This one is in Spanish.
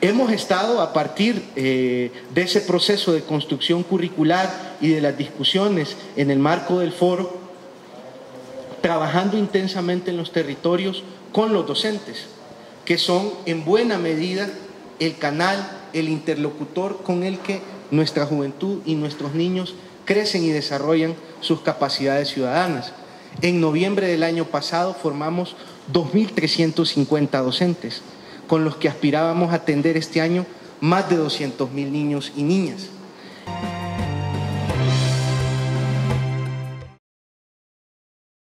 Hemos estado, a partir de ese proceso de construcción curricular y de las discusiones en el marco del foro, trabajando intensamente en los territorios con los docentes, que son en buena medida el canal, el interlocutor con el que nuestra juventud y nuestros niños crecen y desarrollan sus capacidades ciudadanas. En noviembre del año pasado formamos 2.350 docentes, con los que aspirábamos a atender este año más de 200.000 niños y niñas.